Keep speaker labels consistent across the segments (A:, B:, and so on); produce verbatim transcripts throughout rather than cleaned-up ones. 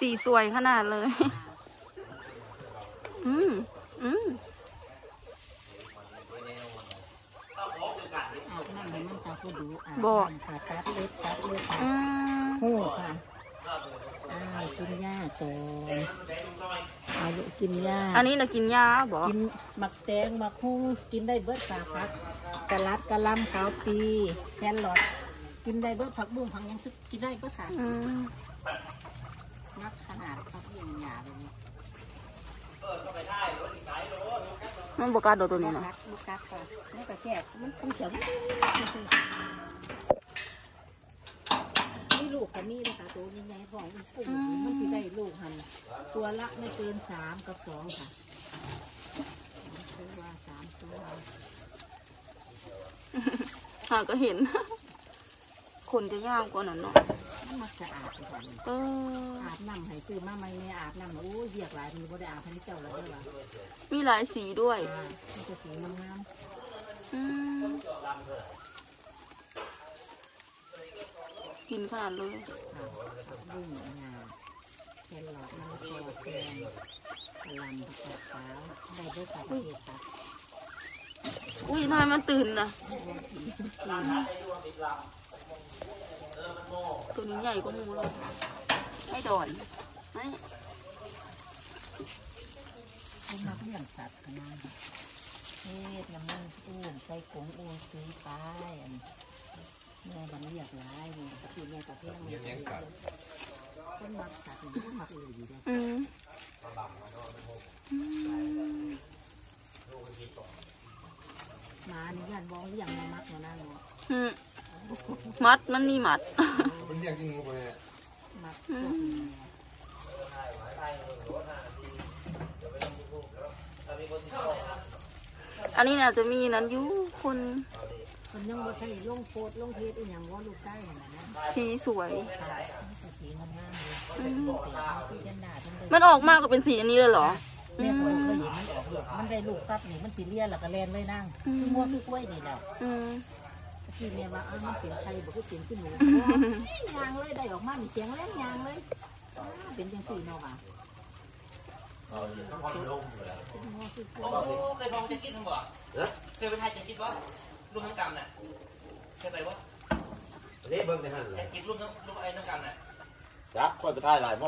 A: สีสวยขนาดเลยอืมอืม
B: อาบน้ำให้มันตาผู้ดูอาบ
A: บอก
B: น้ำค่ะตัดเล็บตัดเล็บค่ะ
A: อืม
B: หูค่ะอ้าวกินหญ้าก่อนเอาลูกกินหญ้า
A: อันนี้นะกินยาบอก
B: กินหมักแตงหมักฮู้กินได้เบิดสาพักกะลัดกะลำขาวปีแครอทกินได้เบิดผักบุ้งผักยังซึกกินได้เบิดค่ะ
A: อืม
B: นักขนาดเขาเลี้ยงหญ้าเลยนี่
A: มันบอกการโดดตัวนี้นะ
B: กัดลูกกัดค่ะนี่ก็แช่มันต้องเขียวนี่ลูกก็มีนะคะตัวใหญ่ๆของกุ้งมันสิได้ลูกหันตัวละไม่เกินสามกับสองค่ะตัวว่าสามตัว
A: หาก็เห็น คนจะยาวกว่านั้นเนาะ
B: มันมักสะอาดค่ะ
A: เออ
B: อาบน้ำให้ซื้อมาไม่ไม่อาบน้ำโอ้ยเบียกหลายมันบ่ได้อาบให้เจ้าแล้วเด้อว่ะ
A: มีหลายสีด้วย
B: อ่ามันจะสีงาม
A: อืมกินขนาดเลย
B: ๆค่ะบุ้งงาแครอทมะละกอแกงกะหล่ำผักกาดขาวได้เบิดสามเกล็ดค่ะ
A: อุ้ยทำไมมันตื่นนะตัวนี้ใหญ่กว่าหมูเลยให้ดอนไม่
B: เขามักเลี้ยงสัตว์ขนาดเฮ็ดน้ำมันอู้มใส่กงอู้ซื้อไปอันแม่บันเรียกหลายนี่คือแม่ตะเพียงเลี้ยงสัตว์คนมักสัตว์นี่คนมักเลยอยู่เด้
A: อืมอืม
B: หมานี่ยันบ้องเลี้ยงมามักมานั่งเนาะ
A: อืมมัดมันมีมัด
C: มันเรียกยังไงไป
B: มักพวกนี้
A: อันนี้น่าจะมีนั้นอยู่คน
B: คนยังบ่ใช่ลงโพดลงเทสอีหยังว่าลูกไส้เห็นนะ
A: สีสวย
B: ค่ะมันสีงามๆเลยคือยันดาทั้งเลย
A: มันออกมากก็เป็นสีอันนี้เลยเหรอ
B: แม่ผมเคยเห็นมันออกลูกมันได้ลูกซับนี่มันสีเลียนแล้วก็แลนเลยนั่งคือมัวคือกล้วยนี่แหละ
A: อืม
B: ที่แม่ว่าอ้าวมันเป็นไข่บ่คือเป็นขึ้นหนูยางเลยได้ออกมามีเสียงแรงยางเลยเป็นจังสี่เนาะว่ะ
D: เคยมองจะกินบ่เคยไปถ่ายจะกินบ่ลูกน้ำกำน่ะเคยไปบ่
C: นี่เบิ้งในหันเล
D: จะ
C: ย
D: กินลูกน้ำลูกไอ้น้ำกำน่ะ
C: จักค่อยไปท่ายลายม่อง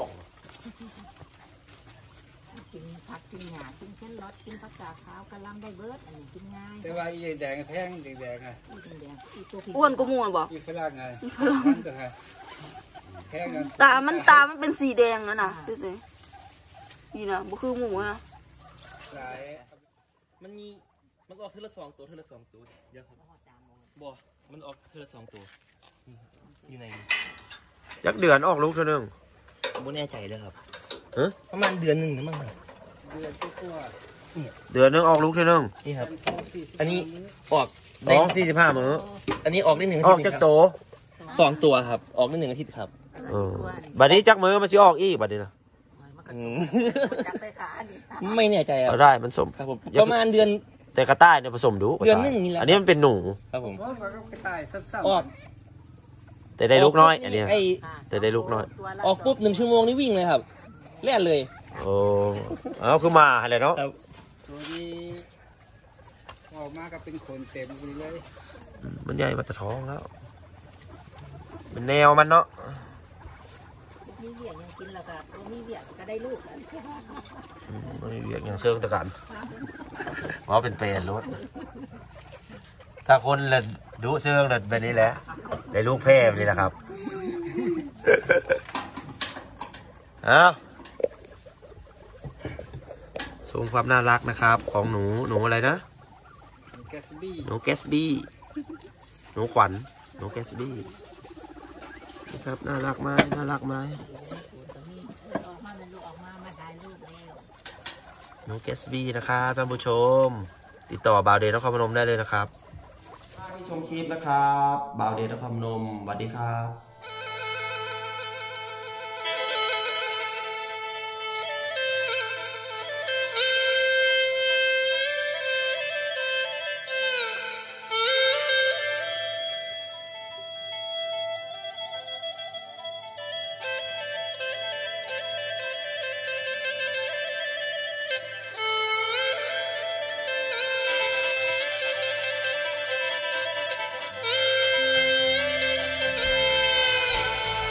B: กินผักกินหญ้ากินแครอทกินผักกาดขาวกะหล่ำได้เบิดอันนี้กินง่าย
E: แต่ว่าอีแดงแพงแดงๆไง
B: อีแดงอีตัวพี่
A: อ้วนก็มูนบอก
E: อีฝรั่งไงมันก็ไงแพงกัน
A: ตามันตามันเป็นสีแดงนะน่ะดูสินี่นะบุคือหมูนะ
E: หลาย
D: มันมีมันออกเทละสองตัวเทละสองตัวเยอะครับบ่มันออกเทละสองตัวอยู่ใน
C: จักเดือนออกลูกเท่านึง
D: บ่แน่ใจเลยครับ
C: ฮะ
D: ประมาณเดือนหนึ่งนะมั้ง
E: เดือนตัว
C: เดือนนึงออกลูกเท่านึง
D: นี่ครับ อันนี้ออก
C: สองสี่สิบห้ามื้อ
D: อันนี้ออกได้หนึ่ง
C: ออกจากโต
D: สองตัวครับ ออกได้หนึ่งอาทิตย์ครับ
C: เออบัดนี้จักมื้อมันสิออกอีกบัดนี้นะ
B: จับไปขาอันนี้
D: ไม่แน่ใจครับ
C: เอาได้มันสม
D: ครับผมประมาณเดือน
C: แต่กระต่ายเนี่ยผสมดู
D: เดือนหนึ่งนี่แหละ
C: อันนี้มันเป็นหนู
D: ครับผม
E: มันก็กระต่ายซ้ำ
D: ออก
C: แต่ได้ลูกน้อย อันเนี้ย
D: ไอ
C: แต่ได้ลูกน้อย
D: ออกปุ๊บหนึ่งชั่วโมงนี่วิ่งเลยครับแล่นเลย
C: โอ้เอาคือมาอะไรเนาะ
D: ครับ
E: ๆตัวนี้ออกมาก็เป็นขนเต็มเลย
C: มันใหญ่มาแต่ท้องแล้วเป็นแนวมันเนาะ
B: มีเบียยังกินแล้วก็ตัวมีเบียก็ได้ลูก
C: อืมมันเรียกอย่างเซิงตะกันว่าเป็นเปรตรถถ้าคนละดูเซิงละแบบนี้แหละได้ลูกแพร่แบบนี้นะครับเอาสูงความน่ารักนะครับ ของหนูหนูอะไรนะ
E: แกสบี้
C: หนูแกสบี้หนูขวัญหนูแกสบี้นะครับน่ารักไหมน่ารักไหม
B: ออกมาเป็นลูกออกมามาถ่ายรูปแล้ว
C: หนูแกสบี้นะครับท่านผู้ชม ติดต่อบ่าวเดชนครพนมได้เลยนะครับชมคลิปนะครับบ่าวเดชนครพนมสวัสดีครับ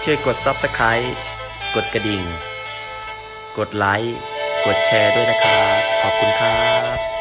C: ช่วยกด ซับสไครบ์ กดกระดิ่ง กดไลค์ กดแชร์ด้วยนะครับ ขอบคุณครับ